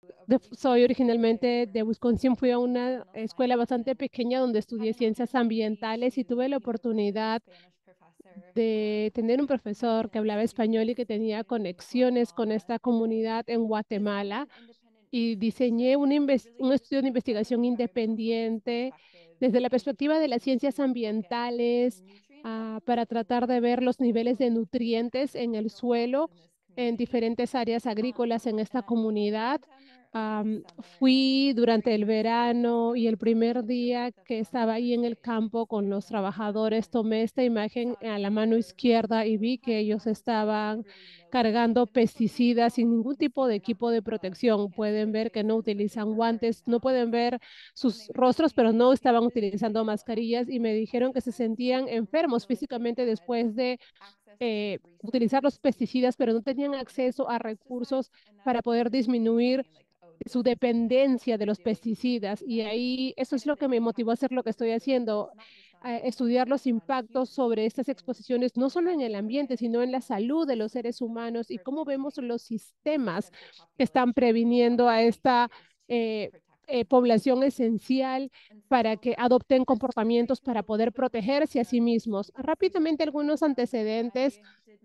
Soy originalmente de Wisconsin, fui a una escuela bastante pequeña donde estudié ciencias ambientales y tuve la oportunidad de tener un profesor que hablaba español y que tenía conexiones con esta comunidad en Guatemala y diseñé un estudio de investigación independiente desde la perspectiva de las ciencias ambientales, para tratar de ver los niveles de nutrientes en el suelo en diferentes áreas agrícolas en esta comunidad. Fui durante el verano y el primer día que estaba ahí en el campo con los trabajadores, tomé esta imagen a la mano izquierda y vi que ellos estaban cargando pesticidas sin ningún tipo de equipo de protección. Pueden ver que no utilizan guantes, no pueden ver sus rostros, pero no estaban utilizando mascarillas y me dijeron que se sentían enfermos físicamente después de utilizar los pesticidas, pero no tenían acceso a recursos para poder disminuir su dependencia de los pesticidas. Y ahí eso es lo que me motivó a hacer lo que estoy haciendo, a estudiar los impactos sobre estas exposiciones, no solo en el ambiente, sino en la salud de los seres humanos y cómo vemos los sistemas que están previniendo a esta eh, población esencial para que adopten comportamientos para poder protegerse a sí mismos. Rápidamente, algunos antecedentes.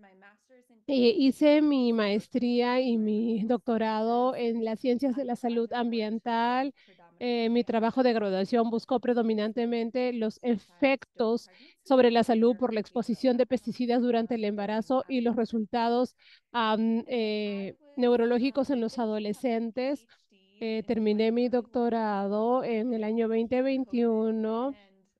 Hice mi maestría y mi doctorado en las ciencias de la salud ambiental. Mi trabajo de graduación buscó predominantemente los efectos sobre la salud por la exposición de pesticidas durante el embarazo y los resultados neurológicos en los adolescentes. Terminé mi doctorado en el año 2021.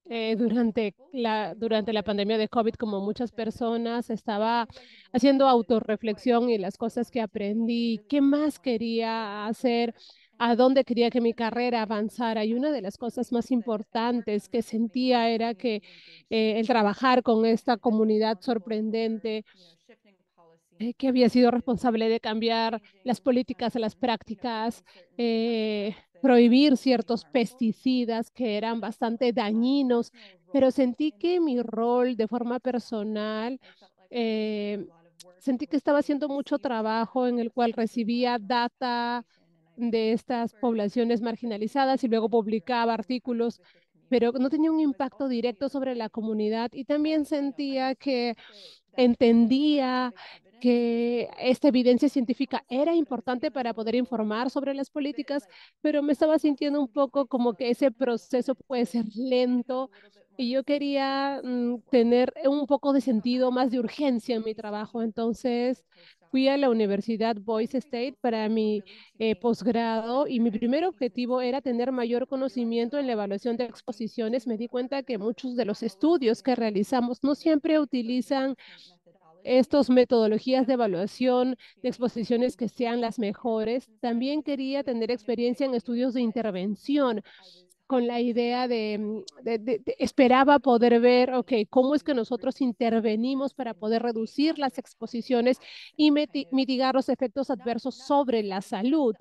Durante la pandemia de COVID, como muchas personas, estaba haciendo autorreflexión y las cosas que aprendí, qué más quería hacer, a dónde quería que mi carrera avanzara. Y una de las cosas más importantes que sentía era que el trabajar con esta comunidad sorprendente, que había sido responsable de cambiar las políticas a las prácticas, prohibir ciertos pesticidas que eran bastante dañinos, pero sentí que mi rol de forma personal, eh, sentí que estaba haciendo mucho trabajo en el cual recibía data de estas poblaciones marginalizadas y luego publicaba artículos, pero no tenía un impacto directo sobre la comunidad y también sentía que entendía que esta evidencia científica era importante para poder informar sobre las políticas, pero me estaba sintiendo un poco como que ese proceso puede ser lento y yo quería tener un poco de sentido, más de urgencia en mi trabajo. Entonces fui a la Universidad Boise State para mi posgrado y mi primer objetivo era tener mayor conocimiento en la evaluación de exposiciones. Me di cuenta que muchos de los estudios que realizamos no siempre utilizan estas metodologías de evaluación de exposiciones que sean las mejores. También quería tener experiencia en estudios de intervención con la idea esperaba poder ver, ok, cómo es que nosotros intervenimos para poder reducir las exposiciones y mitigar los efectos adversos sobre la salud.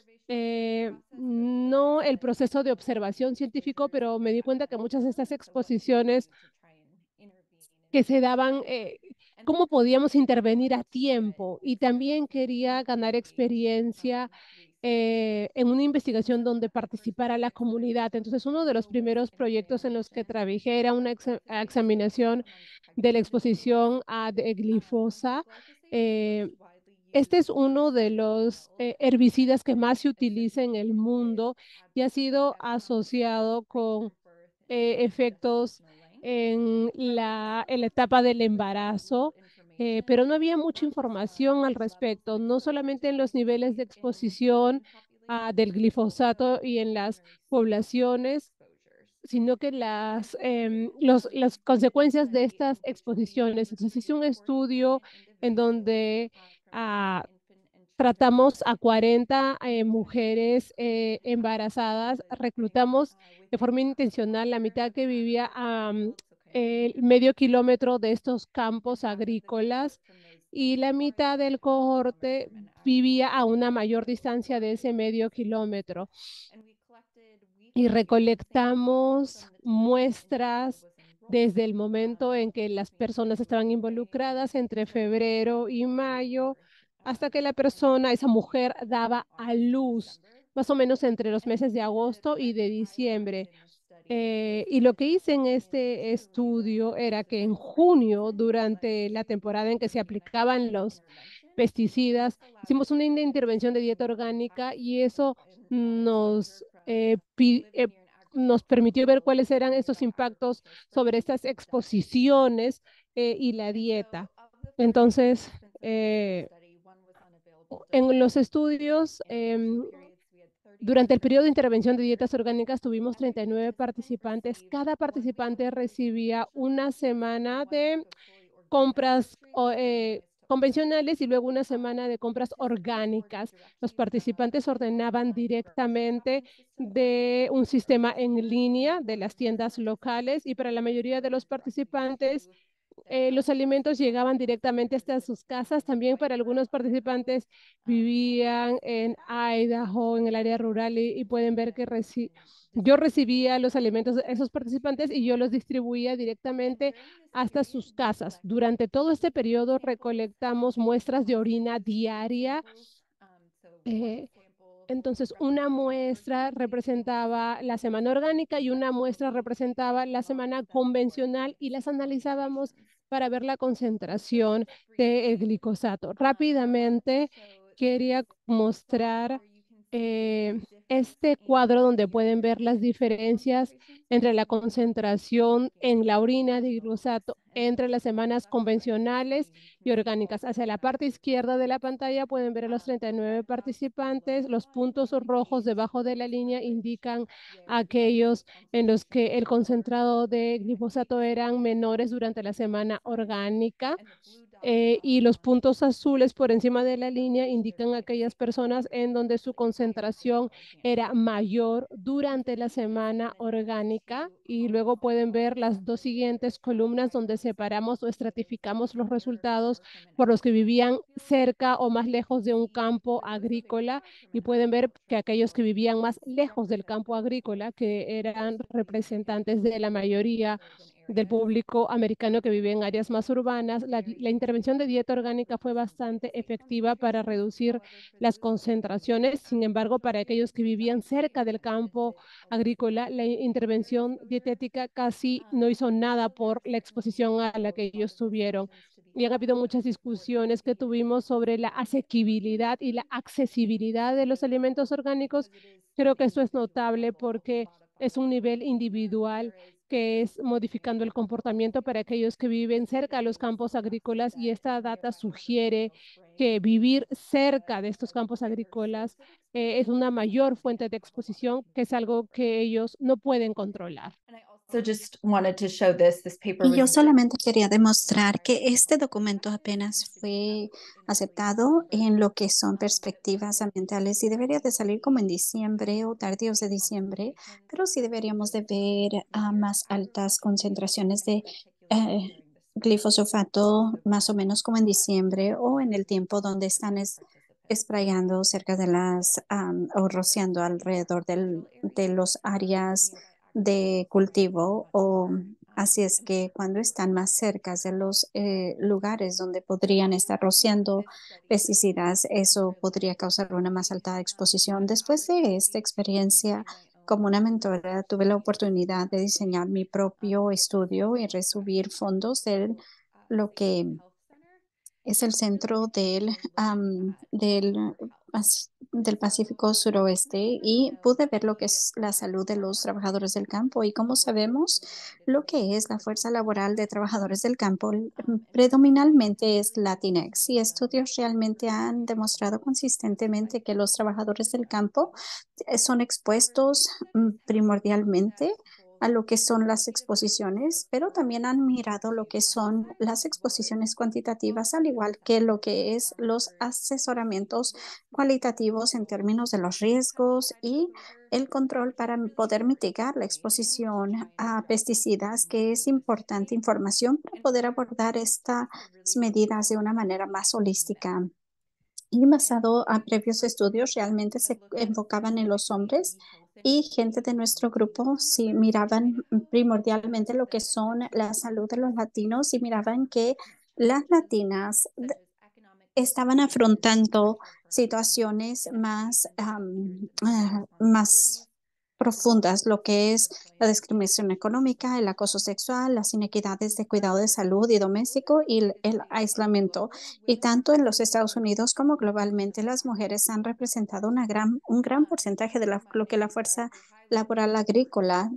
No el proceso de observación científico, pero me di cuenta que muchas de estas exposiciones que se daban, cómo podíamos intervenir a tiempo. Y también quería ganar experiencia en una investigación donde participara la comunidad. Entonces, uno de los primeros proyectos en los que trabajé era una examinación de la exposición de glifosa. Eh, este es uno de los herbicidas que más se utiliza en el mundo y ha sido asociado con efectos en la etapa del embarazo, pero no había mucha información al respecto, no solamente en los niveles de exposición del glifosato y en las poblaciones, sino que las consecuencias de estas exposiciones. Entonces, hice un estudio en donde ah, tratamos a 40 mujeres embarazadas, reclutamos de forma intencional la mitad que vivía a medio kilómetro de estos campos agrícolas y la mitad del cohorte vivía a una mayor distancia de ese medio kilómetro y recolectamos muestras desde el momento en que las personas estaban involucradas entre febrero y mayo hasta que la persona, esa mujer, daba a luz, más o menos entre los meses de agosto y de diciembre. Y lo que hice en este estudio era que en junio, durante la temporada en que se aplicaban los pesticidas, hicimos una intervención de dieta orgánica y eso nos, nos permitió ver cuáles eran estos impactos sobre estas exposiciones y la dieta. Entonces, eh, en los estudios, durante el periodo de intervención de dietas orgánicas tuvimos 39 participantes. Cada participante recibía una semana de compras convencionales y luego una semana de compras orgánicas. Los participantes ordenaban directamente de un sistema en línea de las tiendas locales y para la mayoría de los participantes los alimentos llegaban directamente hasta sus casas. También para algunos participantes vivían en Idaho, en el área rural, y pueden ver que yo recibía los alimentos de esos participantes y yo los distribuía directamente hasta sus casas. Durante todo este periodo recolectamos muestras de orina diaria. eh, entonces, una muestra representaba la semana orgánica y una muestra representaba la semana convencional y las analizábamos para ver la concentración del glicosato. Rápidamente quería mostrar este cuadro donde pueden ver las diferencias entre la concentración en la orina de glifosato entre las semanas convencionales y orgánicas. Hacia la parte izquierda de la pantalla pueden ver a los 39 participantes. Los puntos rojos debajo de la línea indican aquellos en los que el concentrado de glifosato eran menores durante la semana orgánica. Y los puntos azules por encima de la línea indican aquellas personas en donde su concentración era mayor durante la semana orgánica. Y luego pueden ver las dos siguientes columnas donde separamos o estratificamos los resultados por los que vivían cerca o más lejos de un campo agrícola. Y pueden ver que aquellos que vivían más lejos del campo agrícola, que eran representantes de la mayoría del público americano que vive en áreas más urbanas, la intervención de dieta orgánica fue bastante efectiva para reducir las concentraciones. Sin embargo, para aquellos que vivían cerca del campo agrícola, la intervención dietética casi no hizo nada por la exposición a la que ellos tuvieron. Y han habido muchas discusiones que tuvimos sobre la asequibilidad y la accesibilidad de los alimentos orgánicos. Creo que esto es notable porque es un nivel individual que es modificando el comportamiento para aquellos que viven cerca de los campos agrícolas y esta data sugiere que vivir cerca de estos campos agrícolas es una mayor fuente de exposición, que es algo que ellos no pueden controlar. Y yo solamente quería demostrar que este documento apenas fue aceptado en lo que son perspectivas ambientales y debería de salir como en diciembre o tardíos de diciembre, pero sí deberíamos de ver más altas concentraciones de glifosato más o menos como en diciembre o en el tiempo donde están sprayando cerca de o rociando alrededor de los áreas de cultivo o así es que cuando están más cerca de los lugares donde podrían estar rociando pesticidas, eso podría causar una más alta exposición. Después de esta experiencia, como una mentora, tuve la oportunidad de diseñar mi propio estudio y recibir fondos de lo que es el centro del Pacífico Suroeste y pude ver lo que es la salud de los trabajadores del campo y como sabemos lo que es la fuerza laboral de trabajadores del campo predominantemente es Latinx y estudios realmente han demostrado consistentemente que los trabajadores del campo son expuestos primordialmente a lo que son las exposiciones, pero también han mirado lo que son las exposiciones cuantitativas, al igual que lo que es los asesoramientos cualitativos en términos de los riesgos y el control para poder mitigar la exposición a pesticidas, que es importante información para poder abordar estas medidas de una manera más holística. Y basado a previos estudios, realmente se enfocaban en los hombres y gente de nuestro grupo sí miraban primordialmente lo que son la salud de los latinos y miraban que las latinas estaban afrontando situaciones más profundas, lo que es la discriminación económica, el acoso sexual, las inequidades de cuidado de salud y doméstico y el aislamiento. Y tanto en los Estados Unidos como globalmente, las mujeres han representado un gran porcentaje de lo que la fuerza laboral agrícola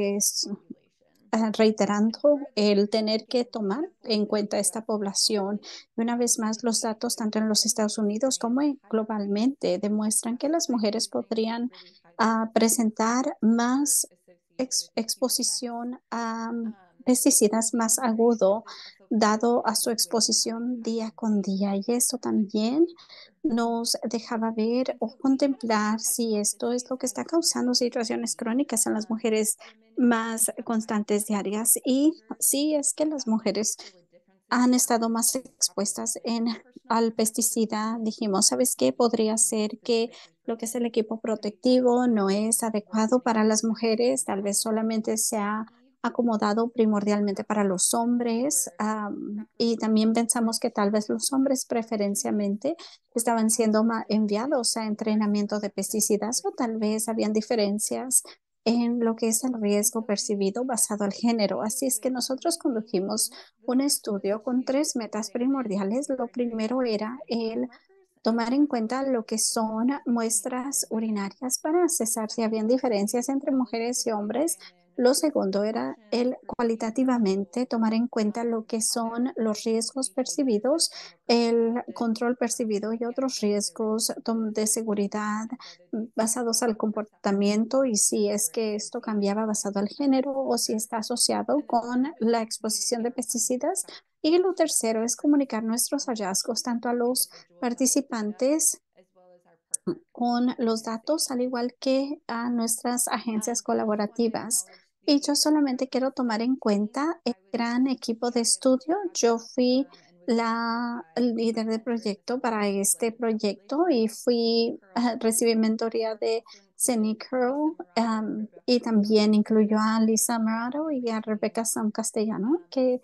reiterando el tener que tomar en cuenta esta población. Y una vez más, los datos tanto en los Estados Unidos como globalmente demuestran que las mujeres podrían presentar más exposición a pesticidas más agudo dado a su exposición día con día. Y esto también nos dejaba ver o contemplar si esto es lo que está causando situaciones crónicas en las mujeres más constantes diarias y sí es que las mujeres han estado más expuestas al pesticida. Dijimos, ¿sabes qué? Podría ser que lo que es el equipo protectivo no es adecuado para las mujeres, tal vez solamente se ha acomodado primordialmente para los hombres y también pensamos que tal vez los hombres preferencialmente estaban siendo enviados a entrenamiento de pesticidas o tal vez habían diferencias en lo que es el riesgo percibido basado al género. Así es que nosotros condujimos un estudio con tres metas primordiales. Lo primero era el tomar en cuenta lo que son muestras urinarias para cesar si habían diferencias entre mujeres y hombres. Lo segundo era el cualitativamente tomar en cuenta lo que son los riesgos percibidos, el control percibido y otros riesgos de seguridad basados al comportamiento y si es que esto cambiaba basado al género o si está asociado con la exposición de pesticidas. Y lo tercero es comunicar nuestros hallazgos tanto a los participantes con los datos, al igual que a nuestras agencias colaborativas. Y yo solamente quiero tomar en cuenta el gran equipo de estudio. Yo fui la líder de proyecto para este proyecto y recibí mentoría de Cindy Curl y también incluyó a Lisa Morado y a Rebecca Sam Castellano, que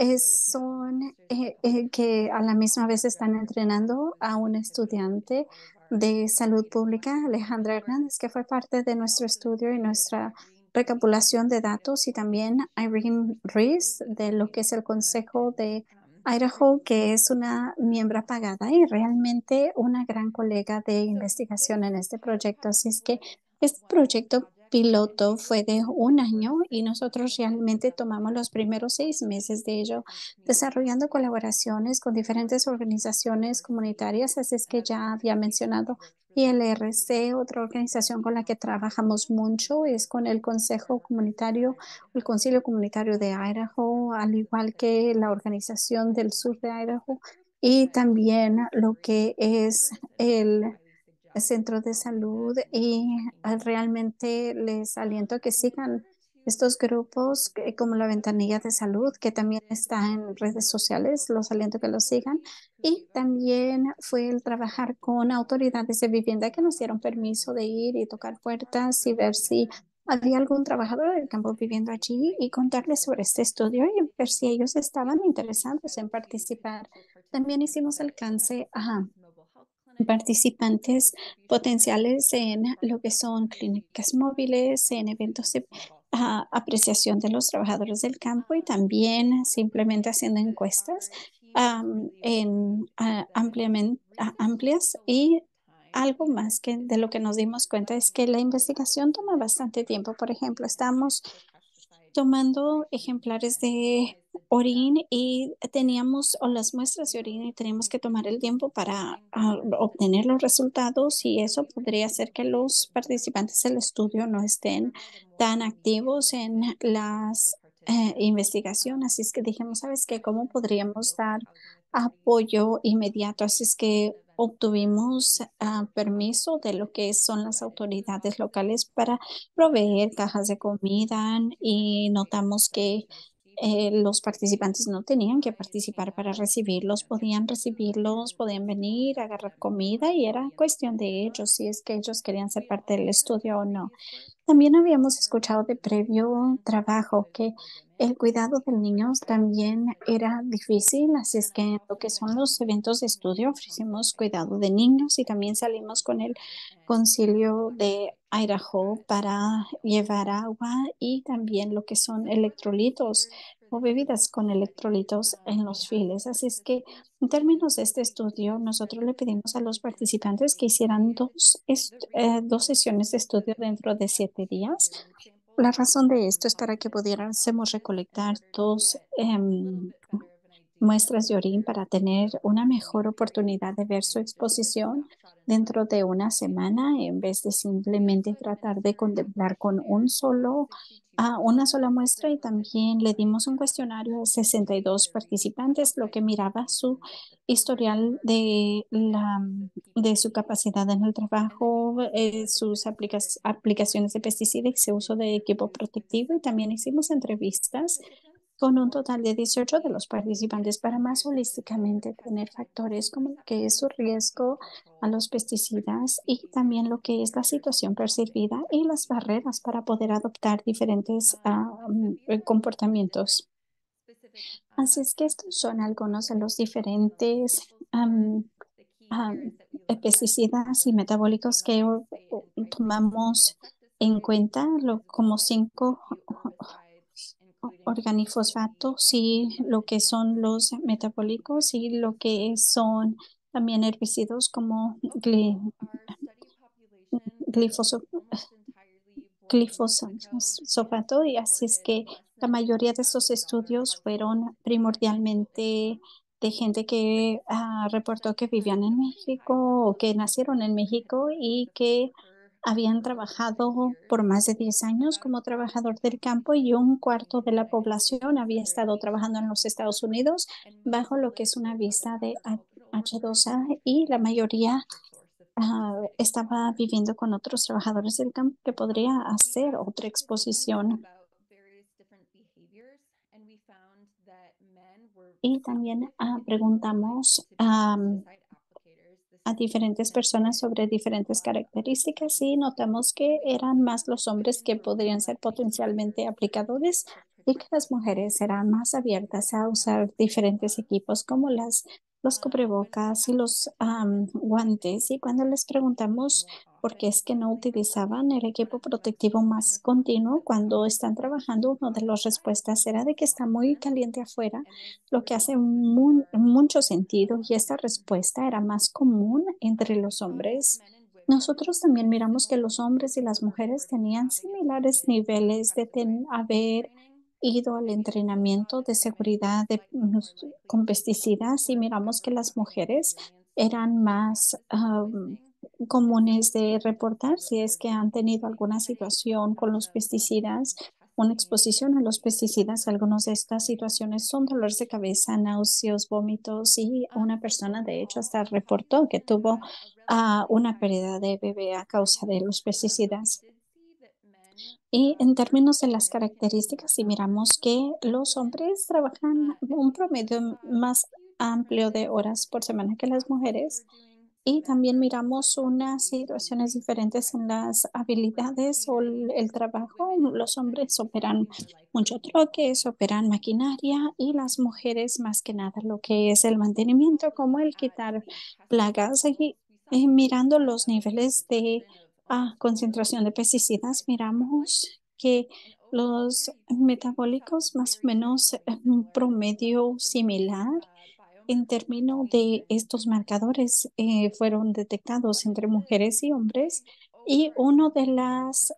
que a la misma vez están entrenando a un estudiante de Salud Pública, Alejandra Hernández, que fue parte de nuestro estudio y nuestra recapitulación de datos, y también Irene Reese, de lo que es el Consejo de Idaho, que es una miembro pagada y realmente una gran colega de investigación en este proyecto. Así es que este proyecto piloto fue de un año y nosotros realmente tomamos los primeros 6 meses de ello desarrollando colaboraciones con diferentes organizaciones comunitarias, así es que ya había mencionado ILRC, otra organización con la que trabajamos mucho es con el Consejo Comunitario, el Concilio Comunitario de Idaho, al igual que la Organización del Sur de Idaho y también lo que es el centro de salud y realmente les aliento a que sigan estos grupos como la Ventanilla de Salud, que también está en redes sociales, los aliento a que los sigan. Y también fue el trabajar con autoridades de vivienda que nos dieron permiso de ir y tocar puertas y ver si había algún trabajador del campo viviendo allí y contarles sobre este estudio y ver si ellos estaban interesados en participar. También hicimos alcance a participantes potenciales en lo que son clínicas móviles, en eventos de apreciación de los trabajadores del campo y también simplemente haciendo encuestas amplias y algo más que de lo que nos dimos cuenta es que la investigación toma bastante tiempo. Por ejemplo, estamos tomando ejemplares de orín y teníamos o las muestras de orín y teníamos que tomar el tiempo para obtener los resultados y eso podría hacer que los participantes del estudio no estén tan activos en las investigaciones. Así es que dijimos, ¿sabes qué? ¿Cómo podríamos dar apoyo inmediato? Así es que obtuvimos permiso de lo que son las autoridades locales para proveer cajas de comida y notamos que los participantes no tenían que participar para recibirlos, podían venir, agarrar comida y era cuestión de ellos si es que ellos querían ser parte del estudio o no. También habíamos escuchado de previo trabajo que el cuidado del niño también era difícil, así es que en lo que son los eventos de estudio ofrecimos cuidado de niños y también salimos con el concilio de Idaho para llevar agua y también lo que son electrolitos o bebidas con electrolitos en los files. Así es que en términos de este estudio, nosotros le pedimos a los participantes que hicieran dos sesiones de estudio dentro de 7 días. La razón de esto es para que pudiéramos recolectar muestras de orín para tener una mejor oportunidad de ver su exposición dentro de una semana en vez de simplemente tratar de contemplar con una sola muestra y también le dimos un cuestionario a 62 participantes, lo que miraba su historial de su capacidad en el trabajo, sus aplicaciones de pesticidas y su uso de equipo protectivo y también hicimos entrevistas con un total de 18 de los participantes para más holísticamente tener factores como lo que es su riesgo a los pesticidas y también lo que es la situación percibida y las barreras para poder adoptar diferentes comportamientos. Así es que estos son algunos de los diferentes am, pesticidas y metabólicos que tomamos en cuenta, como 5 organifosfatos y lo que son los metabólicos y lo que son también herbicidas como glifosato, glifosato y así es que la mayoría de estos estudios fueron primordialmente de gente que reportó que vivían en México o que nacieron en México y que habían trabajado por más de 10 años como trabajador del campo y un cuarto de la población había estado trabajando en los Estados Unidos bajo lo que es una visa de H2A y la mayoría estaba viviendo con otros trabajadores del campo que podría hacer otra exposición. Y también preguntamos a diferentes personas sobre diferentes características y notamos que eran más los hombres que podrían ser potencialmente aplicadores y que las mujeres eran más abiertas a usar diferentes equipos como los cubrebocas y los guantes. Y cuando les preguntamos por qué es que no utilizaban el equipo protectivo más continuo cuando están trabajando, una de las respuestas era de que está muy caliente afuera, lo que hace mucho sentido y esta respuesta era más común entre los hombres. Nosotros también miramos que los hombres y las mujeres tenían similares niveles de haber ido al entrenamiento de seguridad con pesticidas y miramos que las mujeres eran más comunes de reportar si es que han tenido alguna situación con los pesticidas, una exposición a los pesticidas. Algunas de estas situaciones son dolores de cabeza, náuseas, vómitos y una persona de hecho hasta reportó que tuvo una pérdida de bebé a causa de los pesticidas. Y en términos de las características, si miramos que los hombres trabajan un promedio más amplio de horas por semana que las mujeres, y también miramos unas situaciones diferentes en las habilidades o el trabajo. Los hombres operan mucho troques, operan maquinaria y las mujeres más que nada lo que es el mantenimiento, como el quitar plagas. Y mirando los niveles de concentración de pesticidas, miramos que los metabólicos más o menos un promedio similar en términos de estos marcadores fueron detectados entre mujeres y hombres y una de las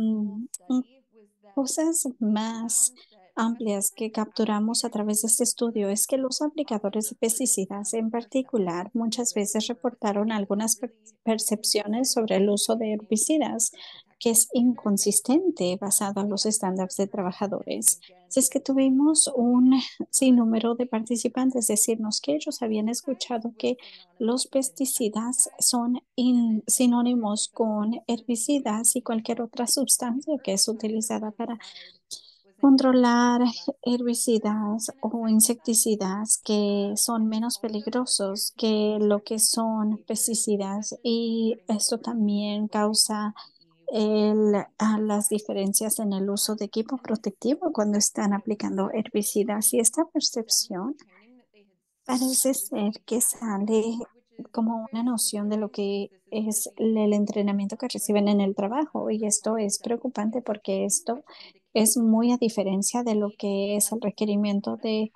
cosas más amplias que capturamos a través de este estudio es que los aplicadores de pesticidas en particular muchas veces reportaron algunas percepciones sobre el uso de herbicidas que es inconsistente basado en los estándares de trabajadores. Si es que tuvimos un sinnúmero de participantes decirnos que ellos habían escuchado que los pesticidas son sinónimos con herbicidas y cualquier otra sustancia que es utilizada para controlar herbicidas o insecticidas que son menos peligrosos que lo que son pesticidas y esto también causa las diferencias en el uso de equipo protectivo cuando están aplicando herbicidas. Y esta percepción parece ser que sale como una noción de lo que es el entrenamiento que reciben en el trabajo. Y esto es preocupante porque esto es muy a diferencia de lo que es el requerimiento de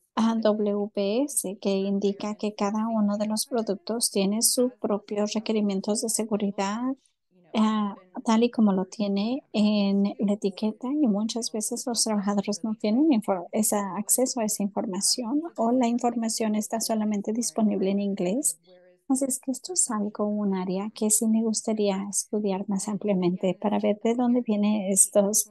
WPS, que indica que cada uno de los productos tiene sus propios requerimientos de seguridad, tal y como lo tiene en la etiqueta, y muchas veces los trabajadores no tienen ese acceso a esa información o la información está solamente disponible en inglés. Así es que esto es algo, un área que sí me gustaría estudiar más ampliamente para ver de dónde vienen estos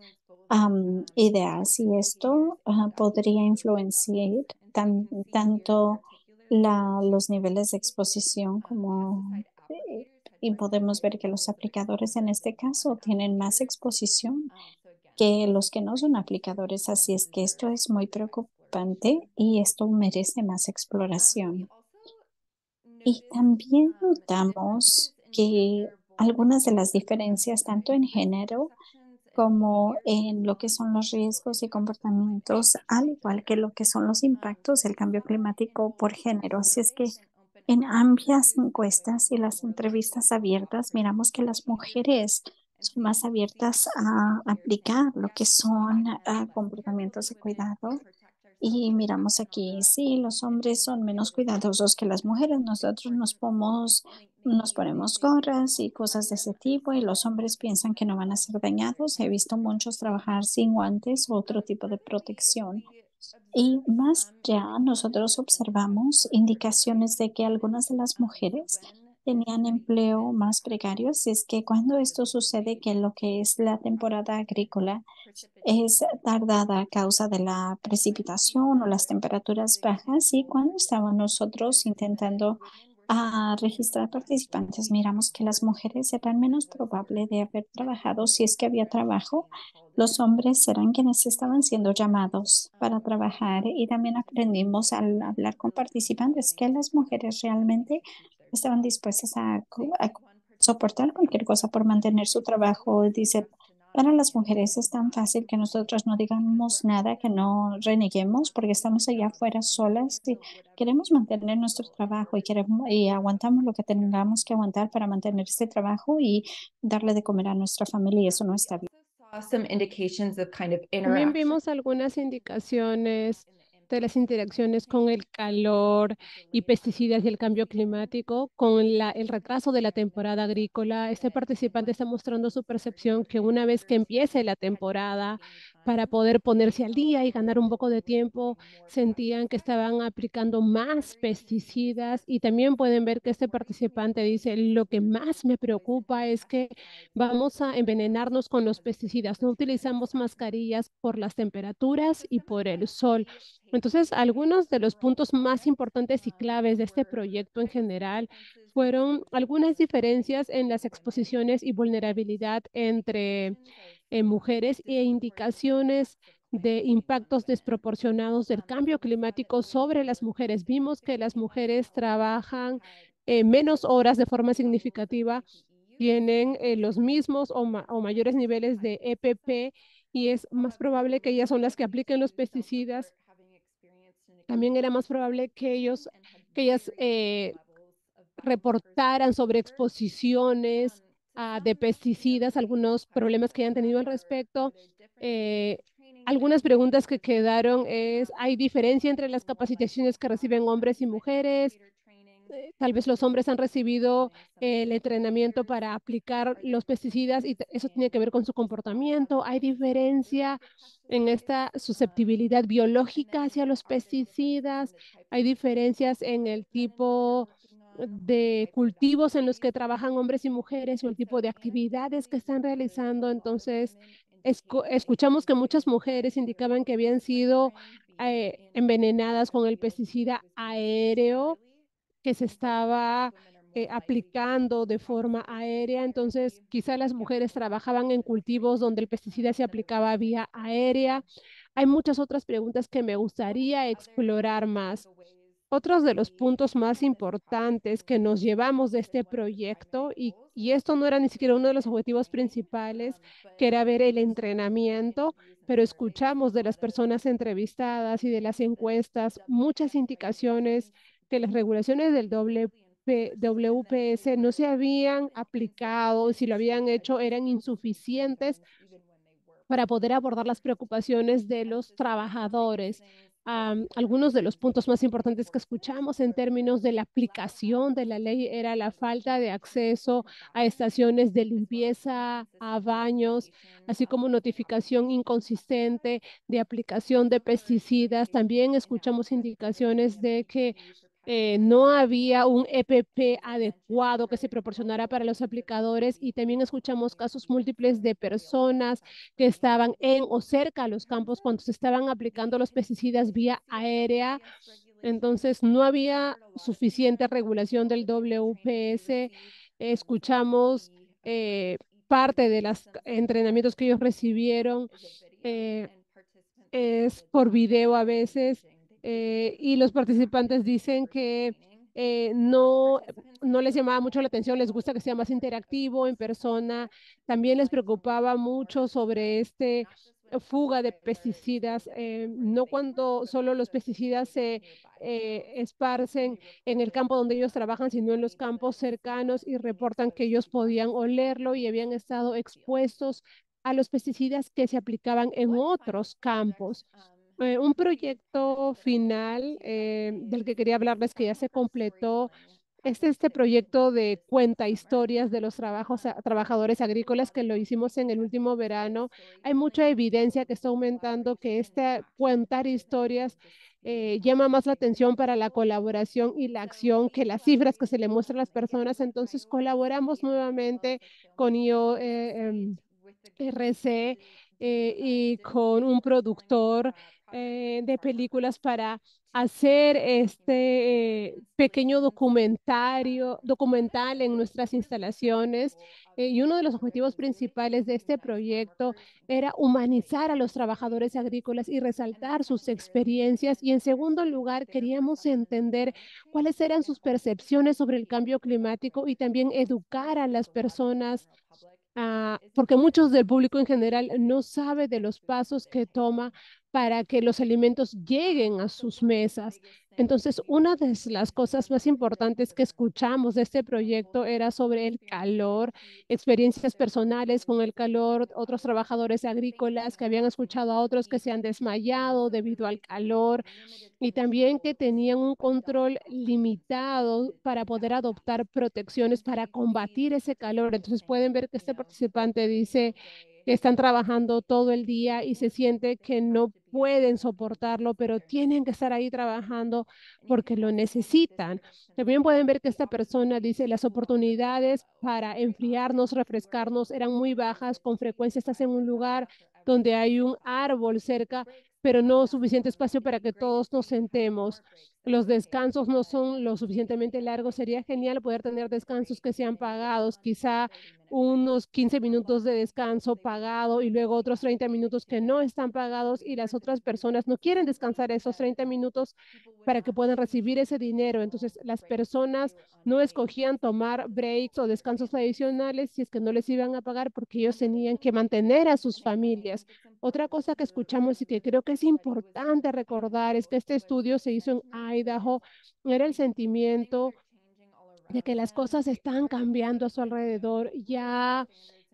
ideas y esto podría influenciar tanto los niveles de exposición como y podemos ver que los aplicadores en este caso tienen más exposición que los que no son aplicadores, así es que esto es muy preocupante y esto merece más exploración. Y también notamos que algunas de las diferencias, tanto en género como en lo que son los riesgos y comportamientos, al igual que lo que son los impactos del cambio climático por género. Así es que en ambas encuestas y las entrevistas abiertas, miramos que las mujeres son más abiertas a aplicar lo que son comportamientos de cuidado y miramos aquí, sí, los hombres son menos cuidadosos que las mujeres. Nosotros nos ponemos gorras y cosas de ese tipo y los hombres piensan que no van a ser dañados. He visto muchos trabajar sin guantes u otro tipo de protección. Y más ya nosotros observamos indicaciones de que algunas de las mujeres tenían empleo más precario. Así es que cuando esto sucede, que lo que es la temporada agrícola es tardada a causa de la precipitación o las temperaturas bajas. Y cuando estábamos nosotros intentando registrar participantes, miramos que las mujeres eran menos probable de haber trabajado si es que había trabajo. Los hombres eran quienes estaban siendo llamados para trabajar y también aprendimos al hablar con participantes que las mujeres realmente estaban dispuestas a soportar cualquier cosa por mantener su trabajo. Dice, para las mujeres es tan fácil que nosotros no digamos nada, que no reneguemos, porque estamos allá afuera solas y queremos mantener nuestro trabajo y queremos y aguantamos lo que tengamos que aguantar para mantener este trabajo y darle de comer a nuestra familia y eso no está bien. Some indications of kind of También interaction. vimos algunas indicaciones de las interacciones con el calor y pesticidas y el cambio climático, con el retraso de la temporada agrícola. Este participante está mostrando su percepción que una vez que empiece la temporada, para poder ponerse al día y ganar un poco de tiempo, sentían que estaban aplicando más pesticidas y también pueden ver que este participante dice, lo que más me preocupa es que vamos a envenenarnos con los pesticidas. No utilizamos mascarillas por las temperaturas y por el sol. Entonces, algunos de los puntos más importantes y claves de este proyecto en general fueron algunas diferencias en las exposiciones y vulnerabilidad entre mujeres e indicaciones de impactos desproporcionados del cambio climático sobre las mujeres. Vimos que las mujeres trabajan menos horas de forma significativa, tienen los mismos o mayores niveles de EPP y es más probable que ellas son las que apliquen los pesticidas. También era más probable que ellas reportaran sobre exposiciones de pesticidas, algunos problemas que hayan tenido al respecto. Eh, Algunas preguntas que quedaron es, ¿hay diferencia entre las capacitaciones que reciben hombres y mujeres? Tal vez los hombres han recibido el entrenamiento para aplicar los pesticidas y eso tiene que ver con su comportamiento. ¿Hay diferencia en esta susceptibilidad biológica hacia los pesticidas? ¿Hay diferencias en el tipo de cultivos en los que trabajan hombres y mujeres o el tipo de actividades que están realizando? Entonces, escuchamos que muchas mujeres indicaban que habían sido envenenadas con el pesticida aéreo que se estaba aplicando de forma aérea. Entonces, quizá las mujeres trabajaban en cultivos donde el pesticida se aplicaba vía aérea. Hay muchas otras preguntas que me gustaría explorar más. Otros de los puntos más importantes que nos llevamos de este proyecto, y esto no era ni siquiera uno de los objetivos principales, que era ver el entrenamiento, pero escuchamos de las personas entrevistadas y de las encuestas muchas indicaciones que las regulaciones del WPS no se habían aplicado, si lo habían hecho, eran insuficientes para poder abordar las preocupaciones de los trabajadores. Algunos de los puntos más importantes que escuchamos en términos de la aplicación de la ley era la falta de acceso a estaciones de limpieza, a baños, así como notificación inconsistente de aplicación de pesticidas. También escuchamos indicaciones de que no había un EPP adecuado que se proporcionara para los aplicadores, y también escuchamos casos múltiples de personas que estaban en o cerca a los campos cuando se estaban aplicando los pesticidas vía aérea. Entonces, no había suficiente regulación del WPS. Escuchamos parte de los entrenamientos que ellos recibieron. eh, es por video a veces, y los participantes dicen que no les llamaba mucho la atención, les gusta que sea más interactivo en persona. También les preocupaba mucho sobre fuga de pesticidas, no cuando solo los pesticidas se esparcen en el campo donde ellos trabajan, sino en los campos cercanos, y reportan que ellos podían olerlo y habían estado expuestos a los pesticidas que se aplicaban en otros campos. Un proyecto final del que quería hablarles que ya se completó es este proyecto de cuenta historias de los trabajadores agrícolas que lo hicimos en el último verano. Hay mucha evidencia que está aumentando que este contar historias llama más la atención para la colaboración y la acción que las cifras que se le muestran a las personas. Entonces colaboramos nuevamente con RC y con un productor de películas para hacer pequeño documental en nuestras instalaciones. Y uno de los objetivos principales de este proyecto era humanizar a los trabajadores agrícolas y resaltar sus experiencias. Y en segundo lugar, queríamos entender cuáles eran sus percepciones sobre el cambio climático y también educar a las personas, porque muchos del público en general no sabe de los pasos que toma para que los alimentos lleguen a sus mesas. Entonces, una de las cosas más importantes que escuchamos de este proyecto era sobre el calor, experiencias personales con el calor, otros trabajadores agrícolas que habían escuchado a otros que se han desmayado debido al calor, y también que tenían un control limitado para poder adoptar protecciones para combatir ese calor. Entonces pueden ver que este participante dice que están trabajando todo el día y se siente que no pueden soportarlo, pero tienen que estar ahí trabajando porque lo necesitan. También pueden ver que esta persona dice las oportunidades para enfriarnos, refrescarnos eran muy bajas. Con frecuencia estás en un lugar donde hay un árbol cerca, pero no suficiente espacio para que todos nos sentemos. Los descansos no son lo suficientemente largos. Sería genial poder tener descansos que sean pagados, quizá unos 15 minutos de descanso pagado y luego otros 30 minutos que no están pagados, y las otras personas no quieren descansar esos 30 minutos para que puedan recibir ese dinero. Entonces, las personas no escogían tomar breaks o descansos adicionales si es que no les iban a pagar, porque ellos tenían que mantener a sus familias. Otra cosa que escuchamos y que creo que es importante recordar es que este estudio se hizo en Idaho. Era el sentimiento de que las cosas están cambiando a su alrededor. Ya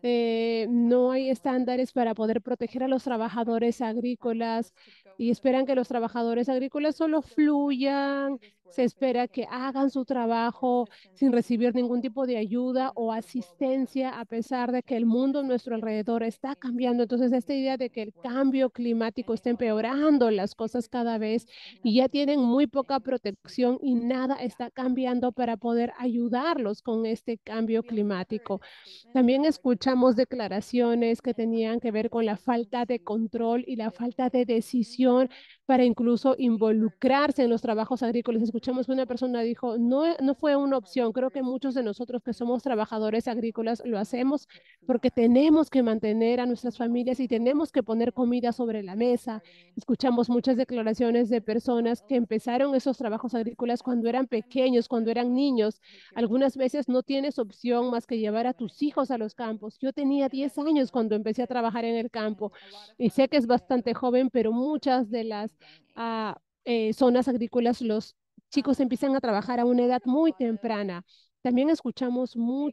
no hay estándares para poder proteger a los trabajadores agrícolas, y esperan que los trabajadores agrícolas solo fluyan. Se espera que hagan su trabajo sin recibir ningún tipo de ayuda o asistencia, a pesar de que el mundo a nuestro alrededor está cambiando. Entonces, esta idea de que el cambio climático está empeorando las cosas cada vez, y ya tienen muy poca protección y nada está cambiando para poder ayudarlos con este cambio climático. También escuchamos declaraciones que tenían que ver con la falta de control y la falta de decisión para incluso involucrarse en los trabajos agrícolas. Escuchamos que una persona dijo, no, no fue una opción. Creo que muchos de nosotros que somos trabajadores agrícolas lo hacemos porque tenemos que mantener a nuestras familias y tenemos que poner comida sobre la mesa. Escuchamos muchas declaraciones de personas que empezaron esos trabajos agrícolas cuando eran pequeños, cuando eran niños. Algunas veces no tienes opción más que llevar a tus hijos a los campos. Yo tenía 10 años cuando empecé a trabajar en el campo y sé que es bastante joven, pero muchas de las zonas agrícolas, los chicos empiezan a trabajar a una edad muy temprana. También escuchamos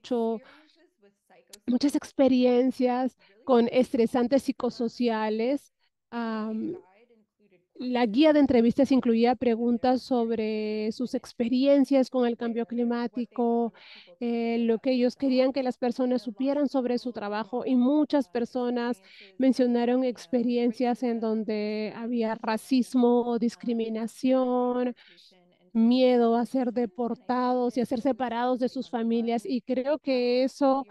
muchas experiencias con estresantes psicosociales. Am, la guía de entrevistas incluía preguntas sobre sus experiencias con el cambio climático, lo que ellos querían que las personas supieran sobre su trabajo y muchas personas mencionaron experiencias en donde había racismo o discriminación, miedo a ser deportados y a ser separados de sus familias y creo que eso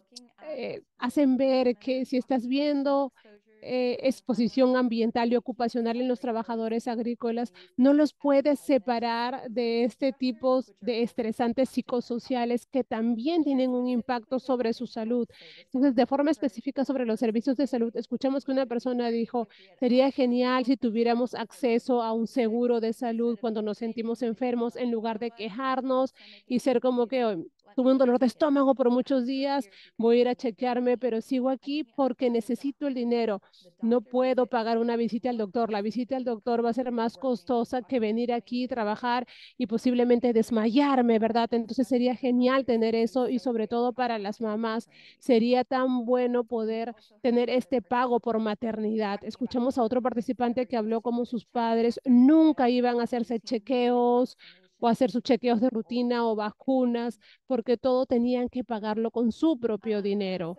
hacen ver que si estás viendo exposición ambiental y ocupacional en los trabajadores agrícolas, no los puedes separar de este tipo de estresantes psicosociales que también tienen un impacto sobre su salud. Entonces, de forma específica sobre los servicios de salud, escuchamos que una persona dijo, sería genial si tuviéramos acceso a un seguro de salud cuando nos sentimos enfermos en lugar de quejarnos y ser como que "Oh, tuve un dolor de estómago por muchos días, voy a ir a chequearme, pero sigo aquí porque necesito el dinero. No puedo pagar una visita al doctor. La visita al doctor va a ser más costosa que venir aquí, trabajar y posiblemente desmayarme, ¿verdad? Entonces sería genial tener eso y sobre todo para las mamás, sería tan bueno poder tener este pago por maternidad. Escuchamos a otro participante que habló como sus padres nunca iban a hacerse chequeos o hacer sus chequeos de rutina o vacunas porque todo tenían que pagarlo con su propio dinero.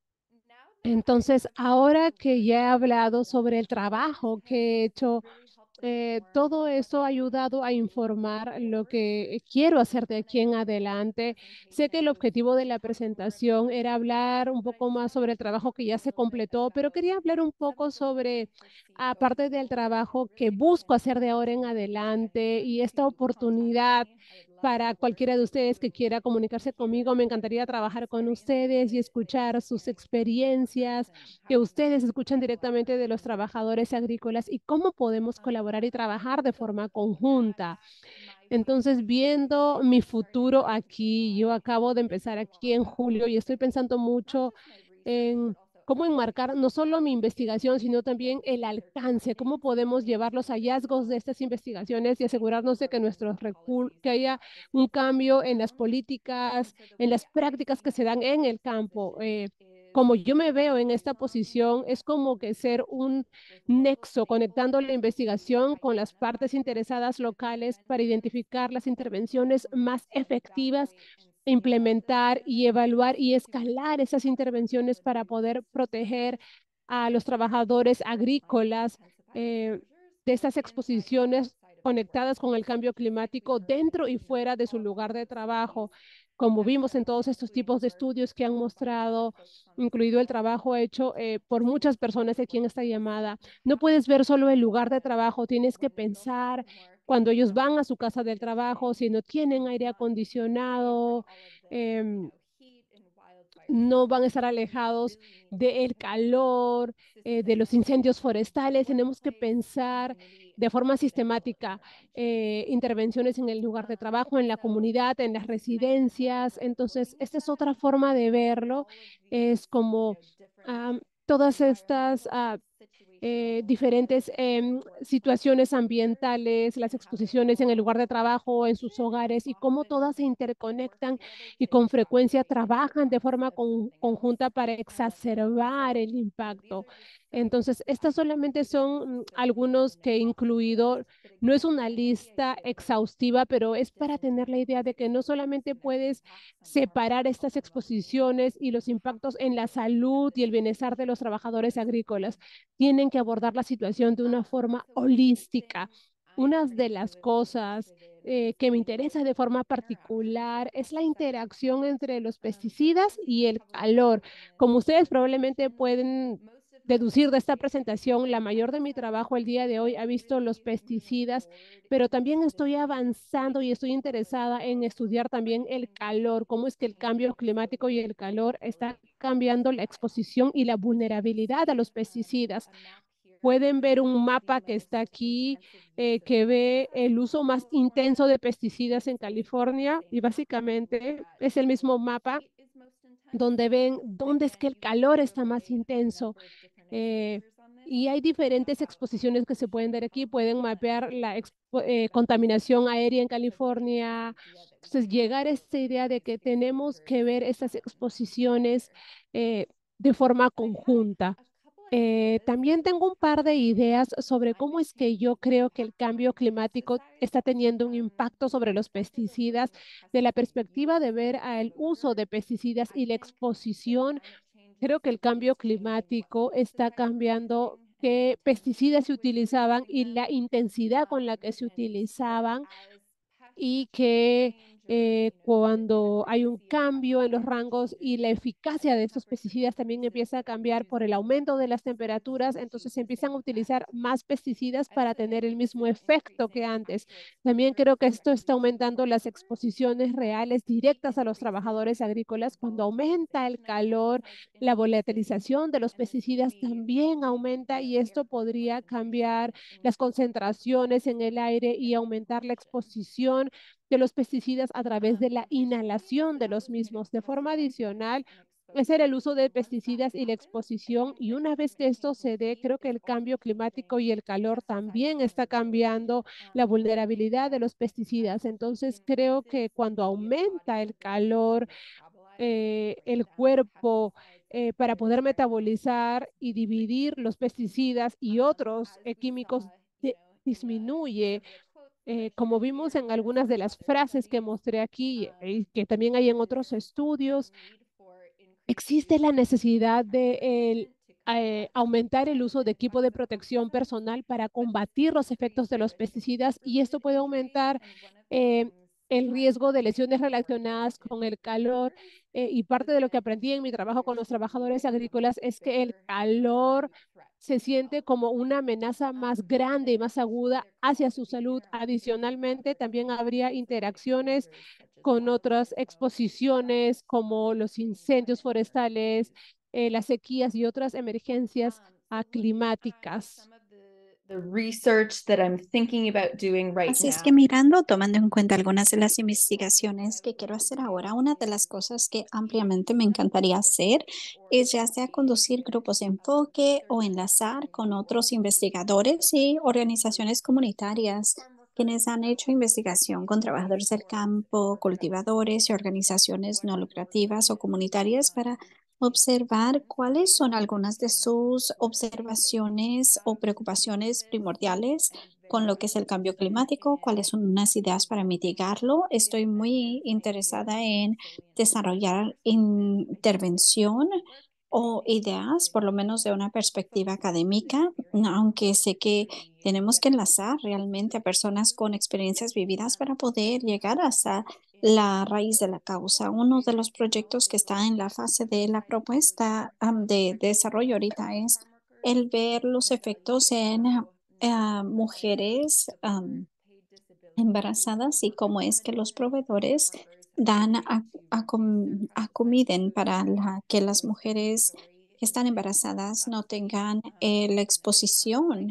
Entonces, ahora que ya he hablado sobre el trabajo que he hecho, todo eso ha ayudado a informar lo que quiero hacer de aquí en adelante. Sé que el objetivo de la presentación era hablar un poco más sobre el trabajo que ya se completó, pero quería hablar un poco sobre, aparte del trabajo que busco hacer de ahora en adelante y esta oportunidad. Para cualquiera de ustedes que quiera comunicarse conmigo, me encantaría trabajar con ustedes y escuchar sus experiencias, que ustedes escuchan directamente de los trabajadores agrícolas y cómo podemos colaborar y trabajar de forma conjunta. Entonces, viendo mi futuro aquí, yo acabo de empezar aquí en julio y estoy pensando mucho en cómo enmarcar no solo mi investigación, sino también el alcance, cómo podemos llevar los hallazgos de estas investigaciones y asegurarnos de que que haya un cambio en las políticas, en las prácticas que se dan en el campo. Como yo me veo en esta posición, es como que ser un nexo conectando la investigación con las partes interesadas locales para identificar las intervenciones más efectivas, implementar y evaluar y escalar esas intervenciones para poder proteger a los trabajadores agrícolas de estas exposiciones conectadas con el cambio climático dentro y fuera de su lugar de trabajo, como vimos en todos estos tipos de estudios que han mostrado, incluido el trabajo hecho por muchas personas aquí en esta llamada. No puedes ver solo el lugar de trabajo, tienes que pensar cuando ellos van a su casa del trabajo, si no tienen aire acondicionado, em, no van a estar alejados del calor, de los incendios forestales. Tenemos que pensar de forma sistemática intervenciones en el lugar de trabajo, en la comunidad, en las residencias. Entonces, esta es otra forma de verlo. Es como todas estas diferentes situaciones ambientales, las exposiciones en el lugar de trabajo, en sus hogares y cómo todas se interconectan y con frecuencia trabajan de forma conjunta para exacerbar el impacto. Entonces, estas solamente son algunos que he incluido. No es una lista exhaustiva, pero es para tener la idea de que no solamente puedes separar estas exposiciones y los impactos en la salud y el bienestar de los trabajadores agrícolas, tienen que abordar la situación de una forma holística. Una de las cosas que me interesa de forma particular es la interacción entre los pesticidas y el calor. Como ustedes probablemente pueden deducir de esta presentación, la mayor de mi trabajo el día de hoy ha visto los pesticidas, pero también estoy avanzando y estoy interesada en estudiar también el calor, cómo es que el cambio climático y el calor está cambiando la exposición y la vulnerabilidad a los pesticidas. Pueden ver un mapa que está aquí, que ve el uso más intenso de pesticidas en California y básicamente es el mismo mapa donde ven dónde es que el calor está más intenso. eh, y hay diferentes exposiciones que se pueden ver aquí, pueden mapear la contaminación aérea en California. Entonces, llegar a esta idea de que tenemos que ver estas exposiciones eh, de forma conjunta. También tengo un par de ideas sobre cómo es que yo creo que el cambio climático está teniendo un impacto sobre los pesticidas, de la perspectiva de ver el uso de pesticidas y la exposición. Creo que el cambio climático está cambiando qué pesticidas se utilizaban y la intensidad con la que se utilizaban y que cuando hay un cambio en los rangos y la eficacia de estos pesticidas también empieza a cambiar por el aumento de las temperaturas, entonces se empiezan a utilizar más pesticidas para tener el mismo efecto que antes. También creo que esto está aumentando las exposiciones reales directas a los trabajadores agrícolas. Cuando aumenta el calor, la volatilización de los pesticidas también aumenta y esto podría cambiar las concentraciones en el aire y aumentar la exposición de los pesticidas a través de la inhalación de los mismos. De forma adicional, es el uso de pesticidas y la exposición. Y una vez que esto se dé, creo que el cambio climático y el calor también está cambiando la vulnerabilidad de los pesticidas. Entonces, creo que cuando aumenta el calor, el cuerpo para poder metabolizar y dividir los pesticidas y otros químicos disminuye, como vimos en algunas de las frases que mostré aquí y que también hay en otros estudios, existe la necesidad de aumentar el uso de equipo de protección personal para combatir los efectos de los pesticidas y esto puede aumentar eh, el riesgo de lesiones relacionadas con el calor. Y parte de lo que aprendí en mi trabajo con los trabajadores agrícolas es que el calor se siente como una amenaza más grande y más aguda hacia su salud. Adicionalmente, también habría interacciones con otras exposiciones como los incendios forestales, las sequías y otras emergencias climáticas. The research that I'm thinking about doing right Así es que now. mirando, tomando en cuenta algunas de las investigaciones que quiero hacer ahora, una de las cosas que ampliamente me encantaría hacer es ya sea conducir grupos de enfoque o enlazar con otros investigadores y organizaciones comunitarias quienes han hecho investigación con trabajadores del campo, cultivadores y organizaciones no lucrativas o comunitarias para observar cuáles son algunas de sus observaciones o preocupaciones primordiales con lo que es el cambio climático, cuáles son unas ideas para mitigarlo. Estoy muy interesada en desarrollar intervención o ideas, por lo menos de una perspectiva académica, aunque sé que tenemos que enlazar realmente a personas con experiencias vividas para poder llegar hasta la raíz de la causa. Uno de los proyectos que está en la fase de la propuesta de desarrollo ahorita es el ver los efectos en mujeres embarazadas y cómo es que los proveedores dan acomiden para que las mujeres que están embarazadas no tengan la exposición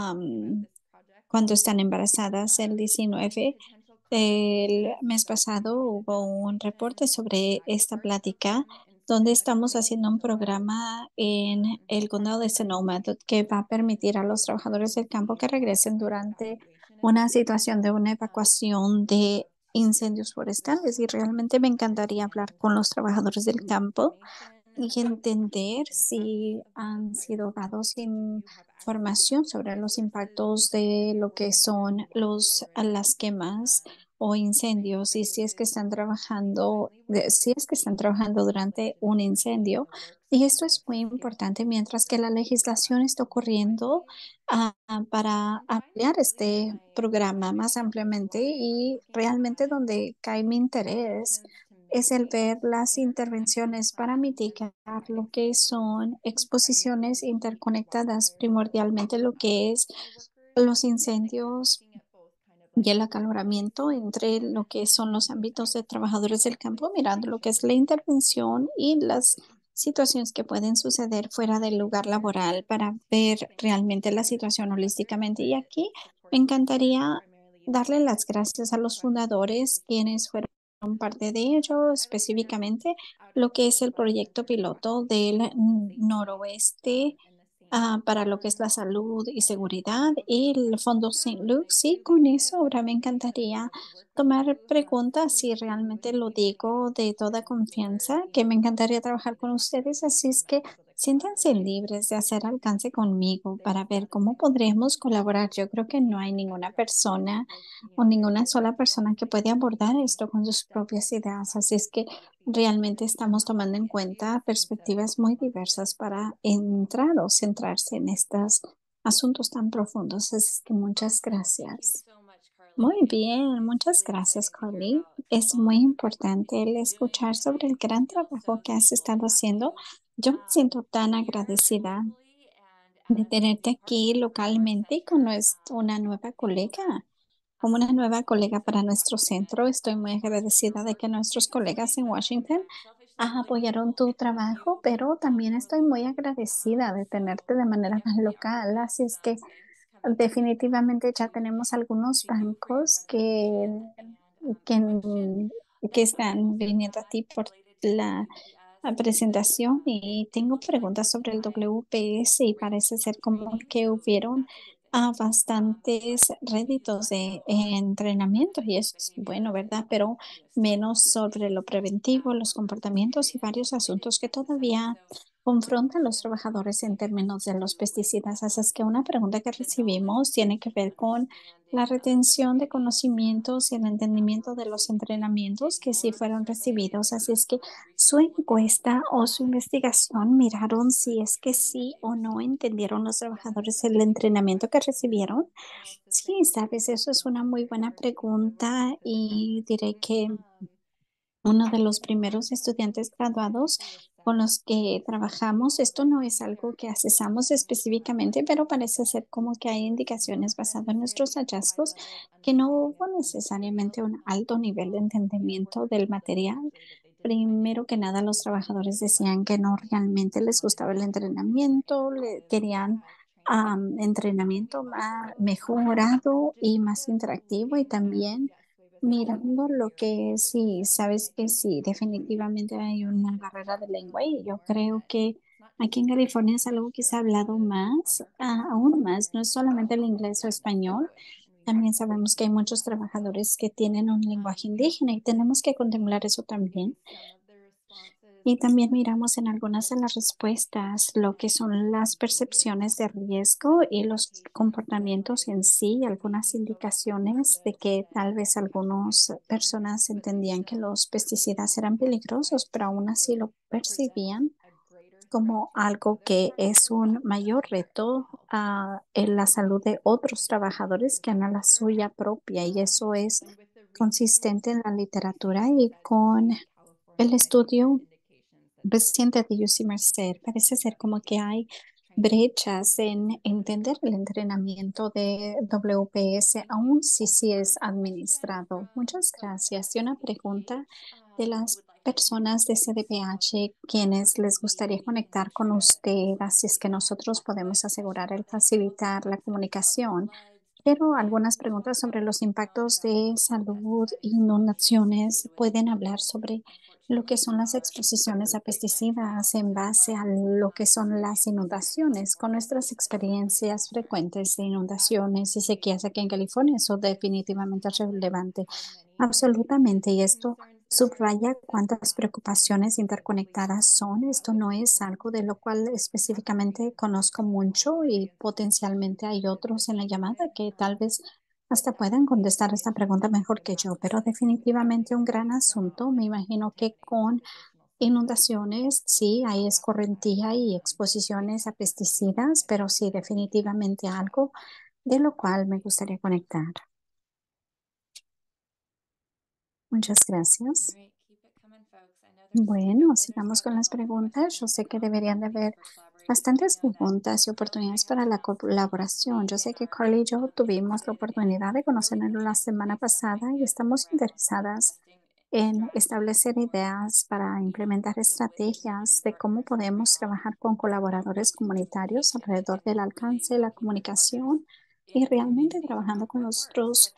cuando están embarazadas. El 19 del mes pasado hubo un reporte sobre esta plática donde estamos haciendo un programa en el condado de Sonoma que va a permitir a los trabajadores del campo que regresen durante una situación de una evacuación de incendios forestales. Y realmente me encantaría hablar con los trabajadores del campo y entender si han sido dados información sobre los impactos de lo que son las quemas o incendios y si es que están trabajando, si es que están trabajando durante un incendio. Y esto es muy importante mientras que la legislación está ocurriendo para ampliar este programa más ampliamente y realmente donde cae mi interés es el ver las intervenciones para mitigar lo que son exposiciones interconectadas, primordialmente lo que es los incendios y el acaloramiento entre lo que son los ámbitos de trabajadores del campo, mirando lo que es la intervención y las situaciones que pueden suceder fuera del lugar laboral para ver realmente la situación holísticamente. Y aquí me encantaría darle las gracias a los fundadores, quienes fueron parte de ello, específicamente lo que es el proyecto piloto del noroeste para lo que es la salud y seguridad y el Fondo St. Luke's. Y con eso ahora me encantaría tomar preguntas si realmente lo digo de toda confianza, que me encantaría trabajar con ustedes. Así es que siéntanse libres de hacer alcance conmigo para ver cómo podremos colaborar. Yo creo que no hay ninguna persona o ninguna sola persona que puede abordar esto con sus propias ideas. Así es que realmente estamos tomando en cuenta perspectivas muy diversas para entrar o centrarse en estos asuntos tan profundos. Así que muchas gracias. Muy bien, muchas gracias, Carly. Es muy importante el escuchar sobre el gran trabajo que has estado haciendo. Yo me siento tan agradecida de tenerte aquí localmente y con una nueva colega. Como una nueva colega para nuestro centro, estoy muy agradecida de que nuestros colegas en Washington apoyaron tu trabajo, pero también estoy muy agradecida de tenerte de manera más local. Así es que definitivamente ya tenemos algunos bancos que, que están viniendo a ti por la presentación y tengo preguntas sobre el WPS y parece ser como que hubieron bastantes réditos de entrenamiento y eso es bueno, ¿verdad? Pero menos sobre lo preventivo, los comportamientos y varios asuntos que todavía confrontan a los trabajadores en términos de los pesticidas. Así es que una pregunta que recibimos tiene que ver con la retención de conocimientos y el entendimiento de los entrenamientos que sí fueron recibidos. Así es que su encuesta o su investigación miraron si es que sí o no entendieron los trabajadores el entrenamiento que recibieron. Sí, sabes, eso es una muy buena pregunta y diré que uno de los primeros estudiantes graduados con los que trabajamos. Esto no es algo que accesamos específicamente, pero parece ser como que hay indicaciones basadas en nuestros hallazgos que no hubo necesariamente un alto nivel de entendimiento del material. Primero que nada, los trabajadores decían que no realmente les gustaba el entrenamiento, querían entrenamiento más mejorado y más interactivo y también mirando lo que sí, sabes que sí, definitivamente hay una barrera de lengua y yo creo que aquí en California es algo que se ha hablado más, aún más, no es solamente el inglés o español, también sabemos que hay muchos trabajadores que tienen un lenguaje indígena y tenemos que contemplar eso también. Y también miramos en algunas de las respuestas lo que son las percepciones de riesgo y los comportamientos en sí, y algunas indicaciones de que tal vez algunas personas entendían que los pesticidas eran peligrosos, pero aún así lo percibían como algo que es un mayor reto en la salud de otros trabajadores que en la suya propia. Y eso es consistente en la literatura y con el estudio reciente de UC Merced. Parece ser como que hay brechas en entender el entrenamiento de WPS, aun si sí es administrado. Muchas gracias. Y una pregunta de las personas de CDPH, quienes les gustaría conectar con usted, así es que nosotros podemos asegurar el facilitar la comunicación. Pero algunas preguntas sobre los impactos de salud e inundaciones pueden hablar sobre lo que son las exposiciones a pesticidas en base a lo que son las inundaciones. Con nuestras experiencias frecuentes de inundaciones y sequías aquí en California, eso definitivamente es relevante. Absolutamente. Y esto subraya cuántas preocupaciones interconectadas son. Esto no es algo de lo cual específicamente conozco mucho y potencialmente hay otros en la llamada que tal vez hasta puedan contestar esta pregunta mejor que yo, pero definitivamente un gran asunto. Me imagino que con inundaciones, sí, hay escorrentía y exposiciones a pesticidas, pero sí, definitivamente algo de lo cual me gustaría conectar. Muchas gracias. Bueno, sigamos con las preguntas. Yo sé que deberían de haber bastantes preguntas y oportunidades para la colaboración. Yo sé que Carly y yo tuvimos la oportunidad de conocernos la semana pasada y estamos interesadas en establecer ideas para implementar estrategias de cómo podemos trabajar con colaboradores comunitarios alrededor del alcance, la comunicación y realmente trabajando con nuestros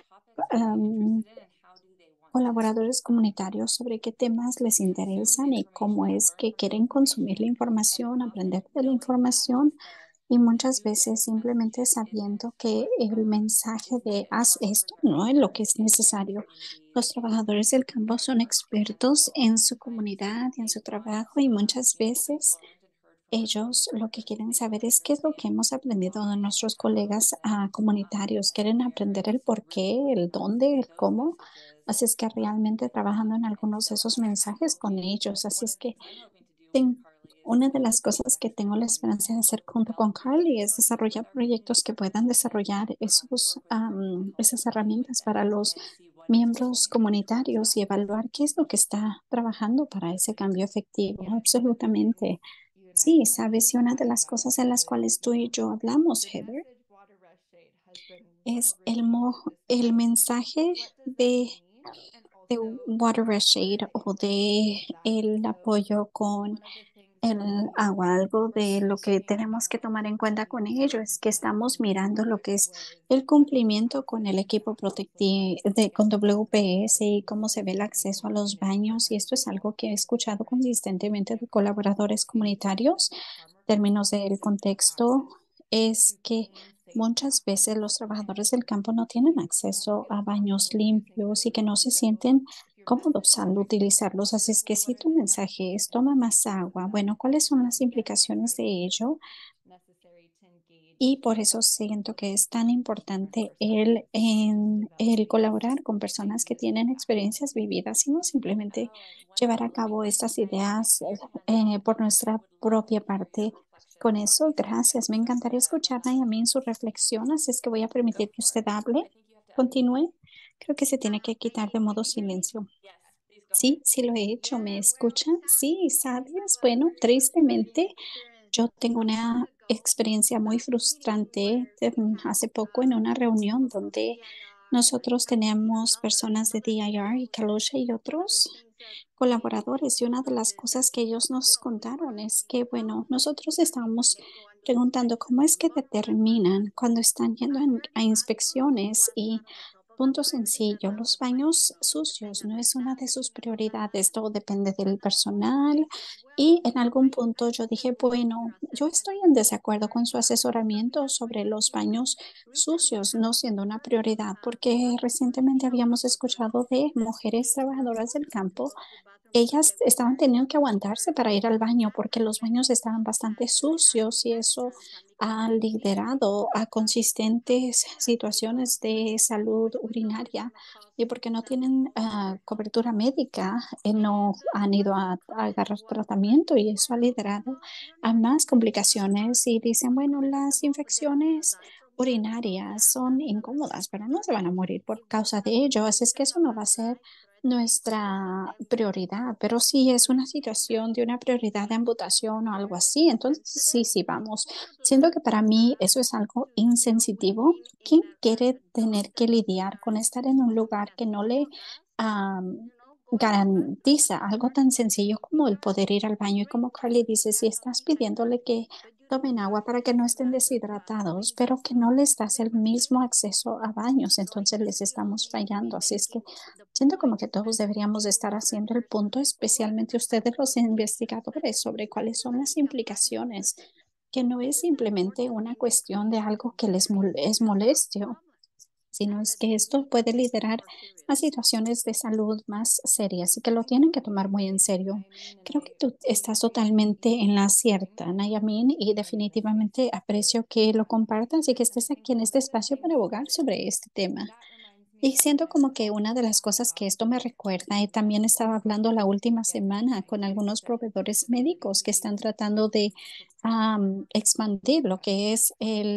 colaboradores comunitarios sobre qué temas les interesan y cómo es que quieren consumir la información, aprender de la información y muchas veces simplemente sabiendo que el mensaje de haz esto no es lo que es necesario. Los trabajadores del campo son expertos en su comunidad y en su trabajo y muchas veces ellos lo que quieren saber es qué es lo que hemos aprendido de nuestros colegas comunitarios. Quieren aprender el por qué, el dónde, el cómo. Así es que realmente trabajando en algunos de esos mensajes con ellos. Así es que ten- una de las cosas que tengo la esperanza de hacer junto con Carly es desarrollar proyectos que puedan desarrollar esas herramientas para los miembros comunitarios y evaluar qué es lo que está trabajando para ese cambio efectivo. Absolutamente. Sí, sabes, y una de las cosas en las cuales tú y yo hablamos, Heather, es el mensaje de, de Watershed o de el apoyo con el agua. Algo de lo que tenemos que tomar en cuenta con ello es que estamos mirando lo que es el cumplimiento con el equipo protectivo con WPS y cómo se ve el acceso a los baños. Y esto es algo que he escuchado consistentemente de colaboradores comunitarios. En términos del contexto, es que muchas veces los trabajadores del campo no tienen acceso a baños limpios y que no se sienten cómodos al utilizarlos. Así es que si tu mensaje es toma más agua, bueno, ¿cuáles son las implicaciones de ello? Y por eso siento que es tan importante el colaborar con personas que tienen experiencias vividas y no simplemente llevar a cabo estas ideas por nuestra propia parte. Con eso, gracias. Me encantaría escuchar a Naomi sus reflexiones. Es que voy a permitir que usted hable. Continúe. Creo que se tiene que quitar de modo silencio. Sí, sí lo he hecho. ¿Me escuchan? Sí, ¿sabes? Bueno, tristemente. Yo tengo una experiencia muy frustrante hace poco en una reunión donde nosotros teníamos personas de DIR y Kalusha y otros colaboradores y una de las cosas que ellos nos contaron es que, bueno, nosotros estábamos preguntando cómo es que determinan cuando están yendo a inspecciones y punto sencillo, los baños sucios no es una de sus prioridades, todo depende del personal y en algún punto yo dije, bueno, yo estoy en desacuerdo con su asesoramiento sobre los baños sucios no siendo una prioridad porque recientemente habíamos escuchado de mujeres trabajadoras del campo. Ellas estaban teniendo que aguantarse para ir al baño porque los baños estaban bastante sucios y eso ha liderado a consistentes situaciones de salud urinaria y porque no tienen cobertura médica, no han ido a agarrar tratamiento y eso ha liderado a más complicaciones y dicen, bueno, las infecciones urinarias son incómodas, pero no se van a morir por causa de ello, así es que eso no va a ser nuestra prioridad, pero si es una situación de una prioridad de amputación o algo así, entonces sí, sí, vamos. Siento que para mí eso es algo insensitivo. ¿Quién quiere tener que lidiar con estar en un lugar que no le garantiza algo tan sencillo como el poder ir al baño? Y como Carly dice, si estás pidiéndole que tomen agua para que no estén deshidratados, pero que no les das el mismo acceso a baños, entonces les estamos fallando. Así es que siento como que todos deberíamos estar haciendo el punto, especialmente ustedes los investigadores, sobre cuáles son las implicaciones, que no es simplemente una cuestión de algo que es molestio, sino es que esto puede liderar a situaciones de salud más serias y que lo tienen que tomar muy en serio. Creo que tú estás totalmente en la cierta, Nayamin, y definitivamente aprecio que lo compartas y que estés aquí en este espacio para abogar sobre este tema. Y siento como que una de las cosas que esto me recuerda, y también estaba hablando la última semana con algunos proveedores médicos que están tratando de expandir lo que es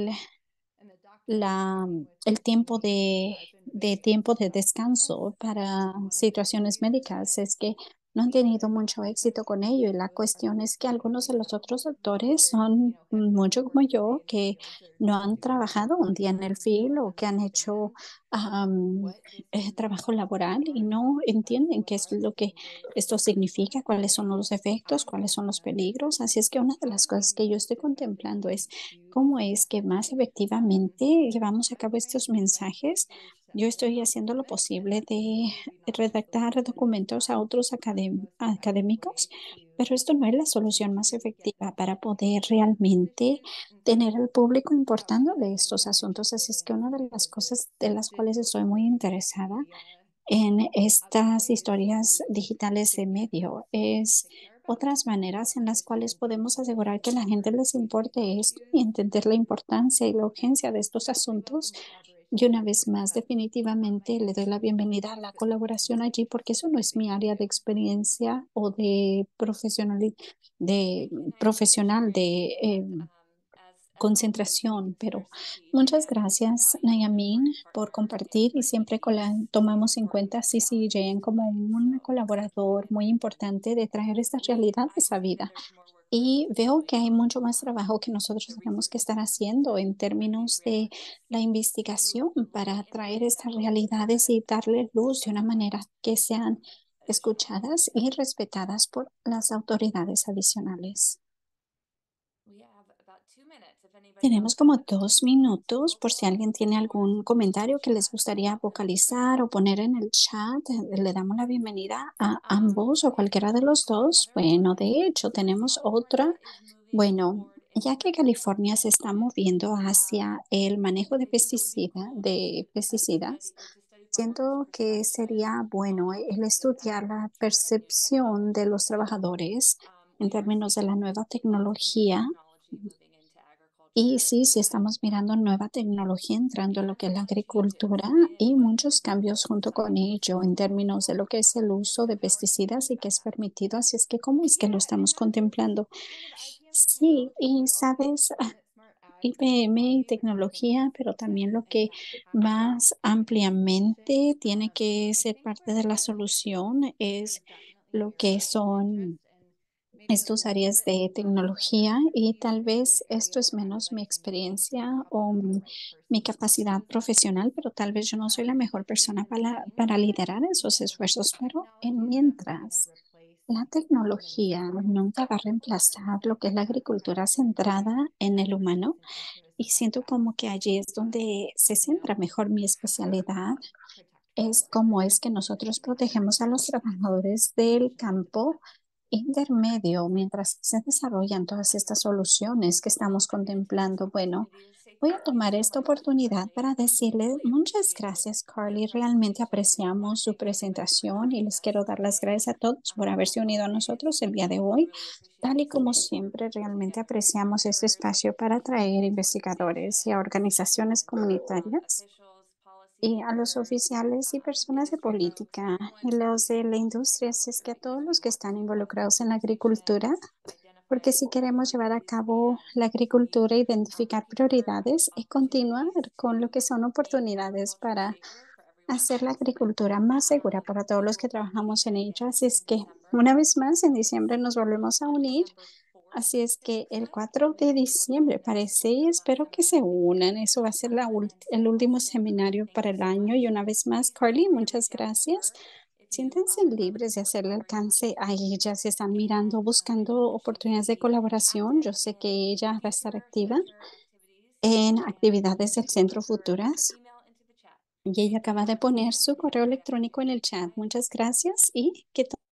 el tiempo de tiempo de descanso para situaciones médicas. Es que no han tenido mucho éxito con ello. Y la cuestión es que algunos de los otros doctores son mucho como yo, que no han trabajado un día en el field o que han hecho am, trabajo laboral y no entienden qué es lo que esto significa, cuáles son los efectos, cuáles son los peligros. Así es que una de las cosas que yo estoy contemplando es cómo es que más efectivamente llevamos a cabo estos mensajes. Yo estoy haciendo lo posible de redactar documentos a otros académicos, pero esto no es la solución más efectiva para poder realmente tener al público importando de estos asuntos. Así es que una de las cosas de las cuales estoy muy interesada en estas historias digitales de medio es otras maneras en las cuales podemos asegurar que la gente les importe esto y entender la importancia y la urgencia de estos asuntos. Y una vez más, definitivamente le doy la bienvenida a la colaboración allí porque eso no es mi área de experiencia o de profesional de concentración, pero muchas gracias, Nayamin, por compartir y siempre tomamos en cuenta a CCJN como un colaborador muy importante de traer estas realidades a vida. Y veo que hay mucho más trabajo que nosotros tenemos que estar haciendo en términos de la investigación para traer estas realidades y darle luz de una manera que sean escuchadas y respetadas por las autoridades adicionales. Tenemos como 2 minutos por si alguien tiene algún comentario que les gustaría vocalizar o poner en el chat. Le damos la bienvenida a ambos o cualquiera de los dos. Bueno, de hecho, tenemos otra. Bueno, ya que California se está moviendo hacia el manejo de pesticidas, siento que sería bueno el estudiar la percepción de los trabajadores en términos de la nueva tecnología. Y sí, sí estamos mirando nueva tecnología entrando en lo que es la agricultura y muchos cambios junto con ello en términos de lo que es el uso de pesticidas y que es permitido. Así es que, ¿cómo es que lo estamos contemplando? Sí, y sabes, IPM y tecnología, pero también lo que más ampliamente tiene que ser parte de la solución es lo que son estos áreas de tecnología y tal vez esto es menos mi experiencia o mi capacidad profesional, pero tal vez yo no soy la mejor persona para liderar esos esfuerzos, pero en mientras la tecnología nunca va a reemplazar lo que es la agricultura centrada en el humano y siento como que allí es donde se centra mejor mi especialidad es cómo es que nosotros protegemos a los trabajadores del campo intermedio mientras se desarrollan todas estas soluciones que estamos contemplando. Bueno, voy a tomar esta oportunidad para decirle muchas gracias, Carly. Realmente apreciamos su presentación y les quiero dar las gracias a todos por haberse unido a nosotros el día de hoy. Tal y como siempre, realmente apreciamos este espacio para atraer investigadores y a organizaciones comunitarias y a los oficiales y personas de política y los de la industria, así es que a todos los que están involucrados en la agricultura, porque si queremos llevar a cabo la agricultura, identificar prioridades y continuar con lo que son oportunidades para hacer la agricultura más segura para todos los que trabajamos en ella. Así es que una vez más en diciembre nos volvemos a unir. Así es que el 4 de diciembre parece y espero que se unan. Eso va a ser el último seminario para el año. Y una vez más, Carly, muchas gracias. Siéntense libres de hacerle alcance a ella si están mirando, buscando oportunidades de colaboración. Yo sé que ella va a estar activa en actividades del Centro Futuras. Y ella acaba de poner su correo electrónico en el chat. Muchas gracias y que